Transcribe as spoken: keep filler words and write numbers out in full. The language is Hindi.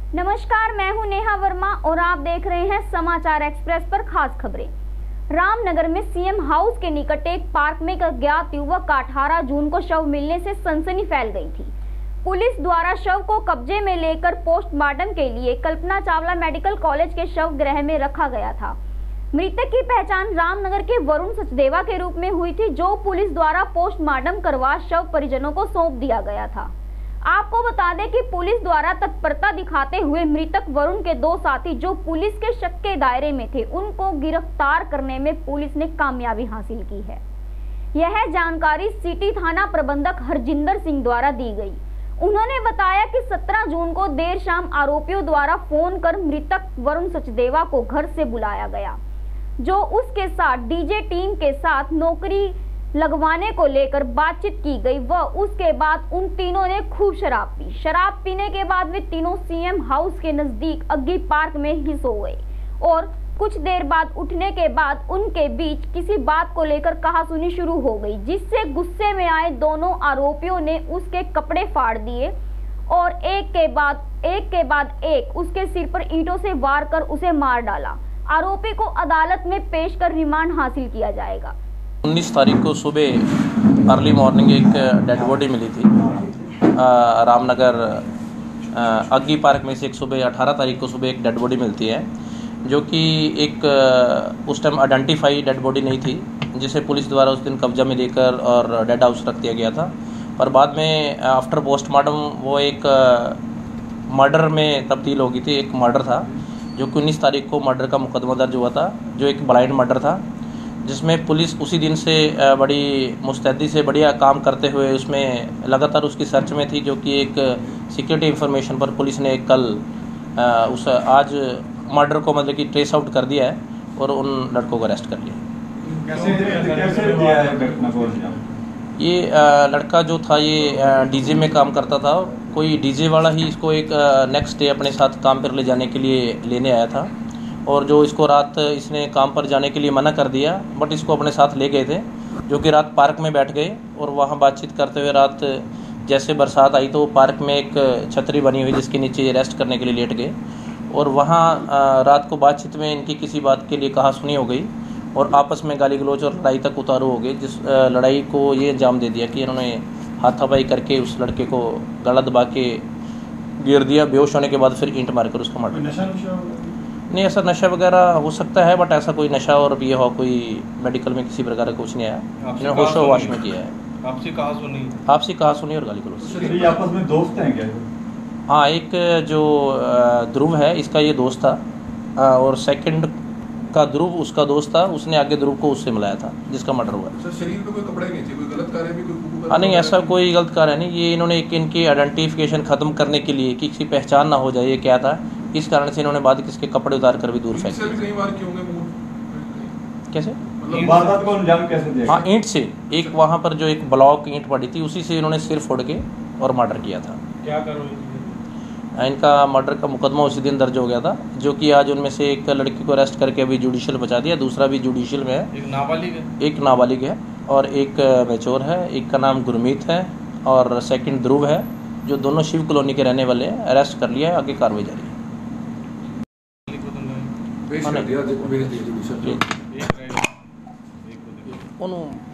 नमस्कार, मैं हूं नेहा वर्मा और आप देख रहे हैं समाचार एक्सप्रेस पर खास खबरें। रामनगर में सीएम हाउस के निकट एक पार्क में एक अज्ञात युवक का अठारह जून को शव मिलने से सनसनी फैल गई थी। पुलिस द्वारा शव को कब्जे में लेकर पोस्टमार्टम के लिए कल्पना चावला मेडिकल कॉलेज के शव गृह में रखा गया था। मृतक की पहचान रामनगर के वरुण सचदेवा के रूप में हुई थी, जो पुलिस द्वारा पोस्टमार्टम करवा शव परिजनों को सौंप दिया गया था। आपको बता दें कि पुलिस द्वारा तत्परता दिखाते हुए मृतक वरुण के दो साथी जो पुलिस के शक के दायरे में थे, उनको गिरफ्तार करने में पुलिस ने कामयाबी हासिल की है। यह जानकारी सिटी थाना प्रबंधक हरजिंदर सिंह द्वारा दी गई। उन्होंने बताया कि सत्रह जून को देर शाम आरोपियों द्वारा फोन कर मृतक वरुण सचदेवा को घर से बुलाया गया, जो उसके साथ डीजे टीम के साथ नौकरी लगवाने को लेकर बातचीत की गई व उसके बाद उन तीनों ने खूब शराब पी। शराब पीने के बाद वे तीनों सीएम हाउस के नजदीक अग्गी पार्क में ही सो गए और कुछ देर बाद उठने के बाद उनके बीच किसी बात को लेकर कहासुनी शुरू हो गई, जिससे गुस्से में आए दोनों आरोपियों ने उसके कपड़े फाड़ दिए और एक के बाद एक के बाद एक उसके सिर पर ईंटों से वार कर उसे मार डाला। आरोपी को अदालत में पेश कर रिमांड हासिल किया जाएगा। उन्नीस तारीख को सुबह अर्ली मॉर्निंग एक डेड बॉडी मिली थी आ, रामनगर आ, अग्गी पार्क में से। एक सुबह अठारह तारीख को सुबह एक डेड बॉडी मिलती है, जो कि एक आ, उस टाइम आइडेंटिफाई डेड बॉडी नहीं थी, जिसे पुलिस द्वारा उस दिन कब्जा में लेकर और डेड हाउस रख दिया गया था। पर बाद में आफ्टर पोस्टमार्टम वो एक मर्डर में तब्दील हो गई थी। एक मर्डर था जो कि उन्नीस तारीख को मर्डर का मुकदमा दर्ज हुआ था, जो एक ब्लाइंड मर्डर था, जिसमें पुलिस उसी दिन से बड़ी मुस्तैदी से बढ़िया काम करते हुए उसमें लगातार उसकी सर्च में थी, जो कि एक सिक्योरिटी इंफॉर्मेशन पर पुलिस ने कल उस आज मर्डर को मतलब कि ट्रेस आउट कर दिया है और उन लड़कों को अरेस्ट कर लिया। कैसे कैसे दिया है घटना को अंजाम? ये लड़का जो था ये डीजे में काम करता था। कोई डीजे वाला ही इसको एक नेक्स्ट डे अपने साथ काम पर ले जाने के लिए लेने आया था, और जो इसको रात इसने काम पर जाने के लिए मना कर दिया, बट इसको अपने साथ ले गए थे, जो कि रात पार्क में बैठ गए और वहाँ बातचीत करते हुए रात जैसे बरसात आई तो पार्क में एक छतरी बनी हुई जिसके नीचे रेस्ट करने के लिए लेट गए, और वहाँ रात को बातचीत में इनकी किसी बात के लिए कहासुनी हो गई और आपस में गाली गलौज और लड़ाई तक उतारू हो गए, जिस लड़ाई को ये अंजाम दे दिया कि इन्होंने हाथापाई करके उस लड़के को गला दबा के गिर दिया। बेहोश होने के बाद फिर ईंट मारकर उसका मर्डर। नहीं, ऐसा नशा वगैरह हो सकता है, बट ऐसा कोई नशा और ये हो कोई मेडिकल में किसी प्रकार का कुछ नहीं आया। इन्होंने होशो वाश में किया है। आपसी कहा सुनी आपसी कहा सुनी और गाली गलौज। आपस में दोस्त हैं क्या? हाँ, एक जो ध्रुव है इसका ये दोस्त था, और सेकंड का ध्रुव उसका दोस्त था। उसने आगे ध्रुव को उससे मिलाया था जिसका मर्डर हुआ। सर, शरीर पे कोई कपड़े नहीं थे, कोई गलत कार्य भी कोई? हाँ नहीं, ऐसा कोई गलत कार्य नहीं। ये इन्होंने एक इनकी आइडेंटिफिकेशन खत्म करने के लिए कि किसी पहचान ना हो जाए ये क्या था, इस कारण से इन्होंने बाद किसके कपड़े उतार कर भी दूर फेंक दिए। कई बार क्यों होंगे मुंह? कैसे वारदात को अंजाम कैसे दिया? हाँ, ईंट से एक वहाँ पर जो एक ब्लॉक ईंट पड़ी थी उसी से इन्होंने सिर फोड़ के और मर्डर किया था। क्या करो? इनका मर्डर का मुकदमा उसी दिन दर्ज हो गया था, जो कि आज उनमें से एक लड़की को अरेस्ट करके अभी जुडिशियल बचा दिया, दूसरा भी जुडिशियल में है। एक नाबालिग है एक नाबालिग है और एक मैच्योर है। एक का नाम गुरमीत है और सेकंड ध्रुव है, जो दोनों शिव कॉलोनी के रहने वाले हैं। अरेस्ट कर लिया है, आगे कार्रवाई जारी है। पेश कर दिया, देखो भेज दीजिए। उन